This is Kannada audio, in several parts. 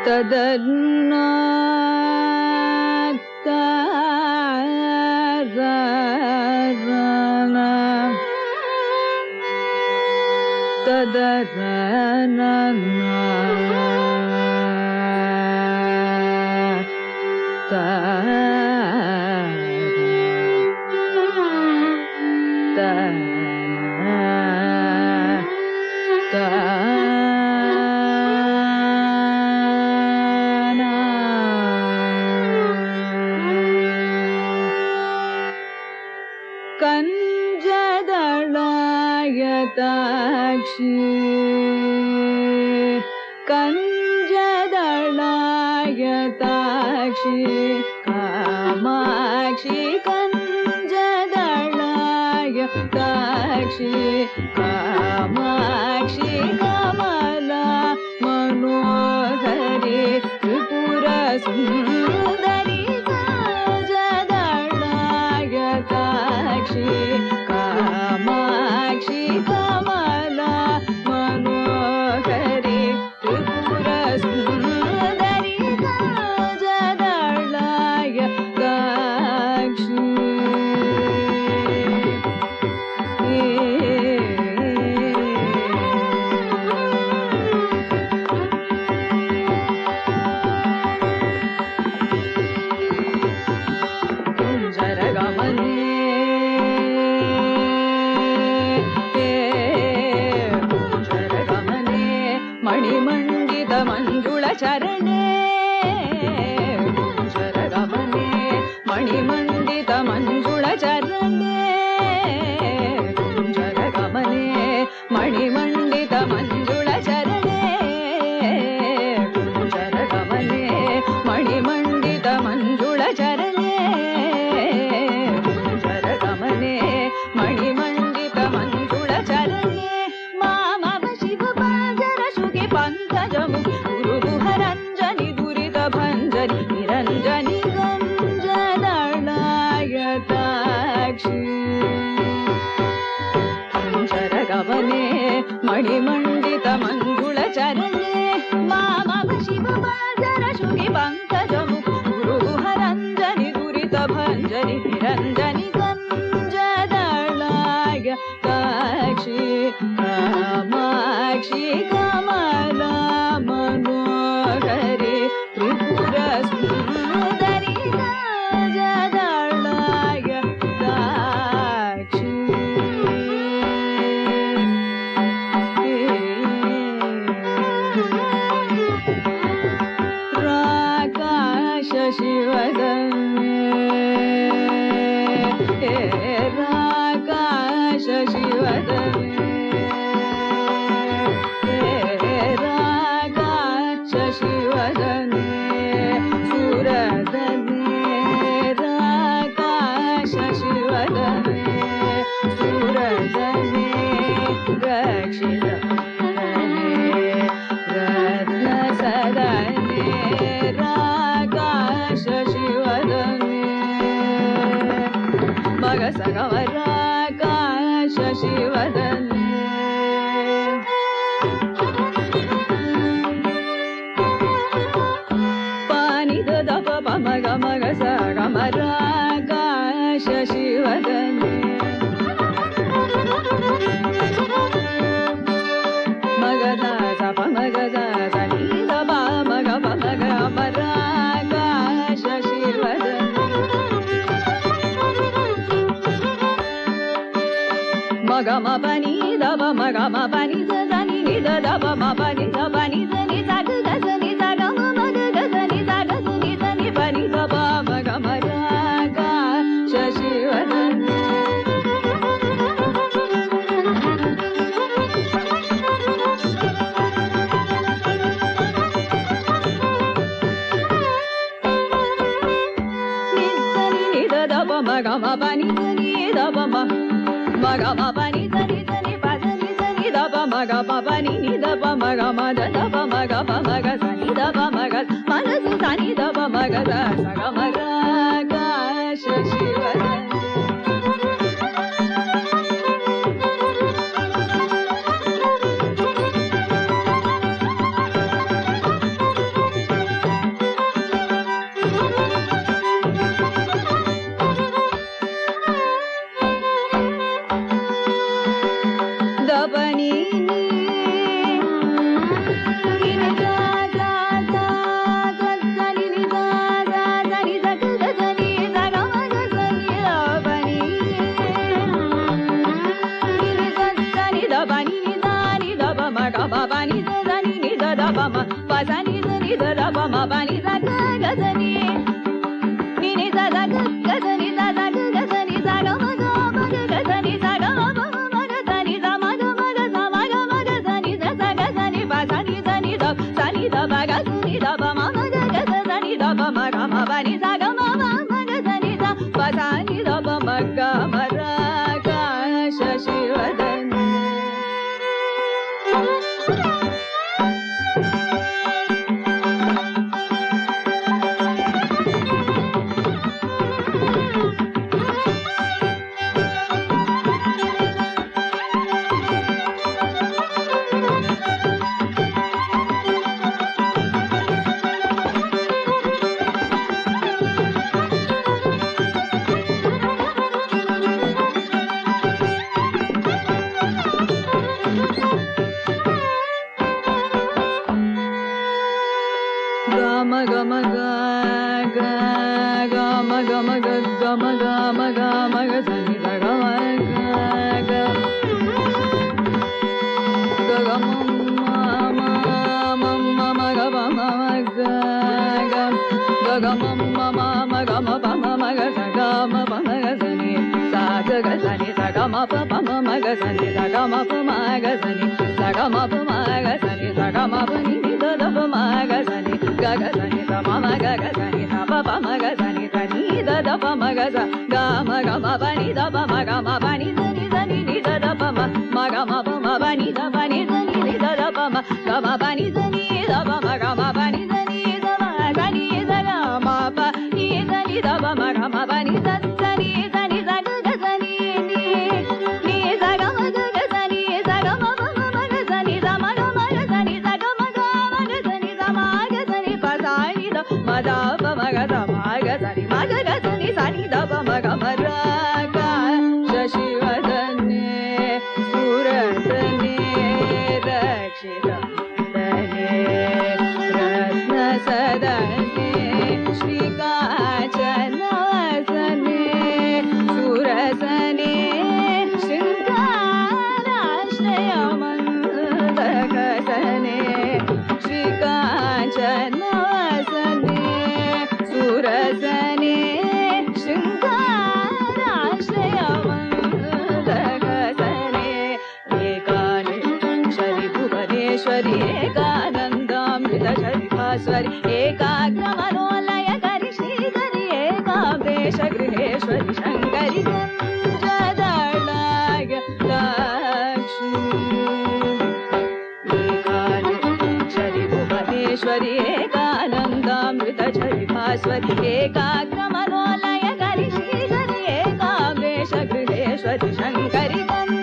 ತದನ್ನ ತದರನ ಕಂಜದಳಾಯತಾಕ್ಷಿ ಕಂಜದಳಾಯತಾಕ್ಷಿ ಕಾಮಾಕ್ಷಿ ಕಂಜದಳಾಯತಾಕ್ಷಿ ಕಾಮಾಕ್ಷಿ ಕಮಲ ಮನೋಹರಿ ತ್ರಿಪುರ ಸುಂದರಿ ಕಂಜದಳಾಯತಾಕ್ಷಿ ಕಾಮಾಕ್ಷಿ ಕಮಲ ಮನೋಹರಿ ತ್ರಿಪುರ ಸುಂದರಿ ಕಂಜದಳಾಯತಾಕ್ಷಿ ಮಣಿಮಂಡಿತ ಮಂಜುಳ ಚರಣೆ ಕುಂಜರಗಮನೆ ಮಣಿಮಂಡಿತ ಮಂಜುಳ ಚರಣೆ ಕುಂಜರಗಮನೆ ಮಣಿಮಂಡಿತ ಮಂಜುಳ ಚರಣೆ ಕುಂಜರಗಮನೆ ಮಣಿಮಂಡಿತ ಮಂಜುಳ ಚರಣೆ ಕುಂಜರಗಮನೆ ಮಣಿಮಂಡಿತ ಮಂಜುಳ ಚರಣೆ ಪಂಕಜಮುರುಗುಹರಂಜನಿ ದುರಿತ ಭಂಜನಿ ನಿರಂಜನಿ ಕಂಜದಳಾಯತಾಕ್ಷಿ ಕುಂಜರಗಮನೆ ಮಣಿಮಂಡಿತ ಮಂಜುಳ ಚರಣೆ ಮಾಮವ ಶಿವ ಬಾಜರ ಶುಗಿ ಪಂಕಜಮುರುಗುಹರಂಜನಿ ದುರಿತ ಭಂಜನಿ ನಿರಂಜನಿ ಕಂಜದಳಾಯತಾಕ್ಷಿ ಕಾಮಾಕ್ಷಿ ಕಮಲ ಮನೋಹರಿ ತ್ರಿಪುರ ಸುಂದರಿ ಕಂಜದಳಾಯತಾಕ್ಷಿ ರಾಕಾಶ ಶಿವದಮೆ ರಾಕಾಶ ಶಿವದಮೆ ಶಿವದನೆ ಸುರದನೆ ರಾಕಾಶ ಶಿವದನೆ ಸುರದನೆ ರಕ್ಷಿತನೆ ರತ್ನ ಸದನೆ ರಾಕಾಶ ಶಿವದನೆ ಮಗ ಸಗವ ರಾಕಾಶ ಶಿವದನೆ ಮಗ ಮಗ ಸಗ ಮರಾಕಾಶ ಶಿವದನೆ ಮಗದ ಸಪ ಮಗದ ಸನಿದ ಬಾ ಮಗ ಮಗ ಮರಾಕಾಶ ಶಿವದನೆ ಮಗ ಮ ಪನಿ ದಬ ಮಗ ಮ ಪನಿ ಸನಿ ನಿದ ದಬ ಮ ಪನಿ ದ ಪನಿ ಸನಿ ಸಗ ಗಸನಿ ಸಗ ಮಗ ಗಸನಿ ಸಗ ಸನಿ ಸನಿ ಪನಿ ದಬ ಮಗ ಮರಾಕಾಶ ಶಿವದನೆ ನಿದ ದಬ ಮಗ ಮ ಪನಿ ಸನಿ ದಬ ಮಗ ಮ ಪನಿ ಸನಿ ಸನಿ ಪನಿ ಸನಿ ದಬ ಮಗ ಮ ಪನಿ ನಿ ದಬ ಮಗ ಮ ದಬ ಮಗ ಪ ಮಗ ಸನಿ ದಬ ಮಗ ಮನಸು ಸನಿ ದಬ ಮಗ ಸಗ ಮರಾಕಾಶ ಶಿವದನೆ bama pa sa ni sa ni da da bama pa ni sa ga ga sa ni ni ni sa sa ga sa ni sa sa ga sa ni sa ga ma ga sa ni sa ga ma ma ga sa ni sa ma ga sa ma ga sa ni sa sa ga sa ni pa sa ni da ba ga sa ni da ba ma ma ga sa ni da ba ma ga ma pa ni sa ga ma ma ga sa ni sa pa sa ni da ba ma ga ma ra ga shashi vadan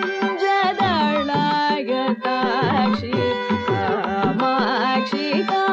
Shika